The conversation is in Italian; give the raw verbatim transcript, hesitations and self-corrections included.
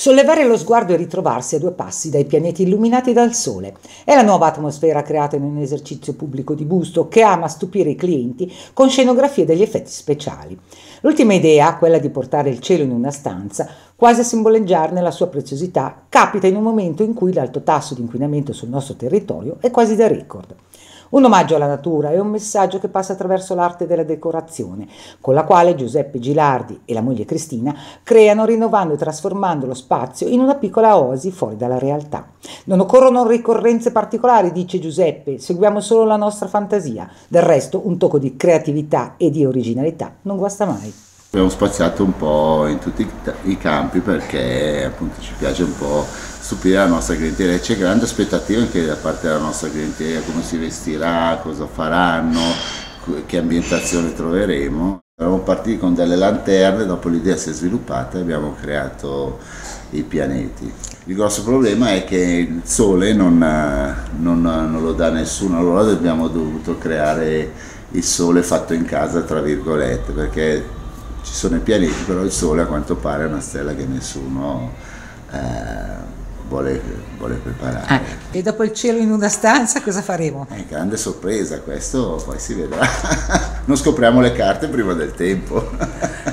Sollevare lo sguardo e ritrovarsi a due passi dai pianeti illuminati dal Sole. È la nuova atmosfera creata in un esercizio pubblico di gusto che ama stupire i clienti con scenografie degli effetti speciali. L'ultima idea, quella di portare il cielo in una stanza, quasi a simboleggiarne la sua preziosità, capita in un momento in cui l'alto tasso di inquinamento sul nostro territorio è quasi da record. Un omaggio alla natura e un messaggio che passa attraverso l'arte della decorazione, con la quale Giuseppe Gilardi e la moglie Cristina creano rinnovando e trasformando lo spazio in una piccola oasi fuori dalla realtà. Non occorrono ricorrenze particolari, dice Giuseppe, seguiamo solo la nostra fantasia. Del resto un tocco di creatività e di originalità non guasta mai. Abbiamo spaziato un po' in tutti i campi perché appunto ci piace un po' stupire la nostra clientela e c'è grande aspettativa anche da parte della nostra clientela, come si vestirà, cosa faranno, che ambientazione troveremo. Eravamo partiti con delle lanterne, dopo l'idea si è sviluppata e abbiamo creato i pianeti. Il grosso problema è che il sole non, non, non lo dà nessuno, allora abbiamo dovuto creare il sole fatto in casa, tra virgolette, perché ci sono i pianeti, però il sole a quanto pare è una stella che nessuno eh, vuole, vuole preparare. Ah, e dopo il cielo in una stanza cosa faremo? È grande sorpresa, questo poi si vedrà. Non scopriamo le carte prima del tempo.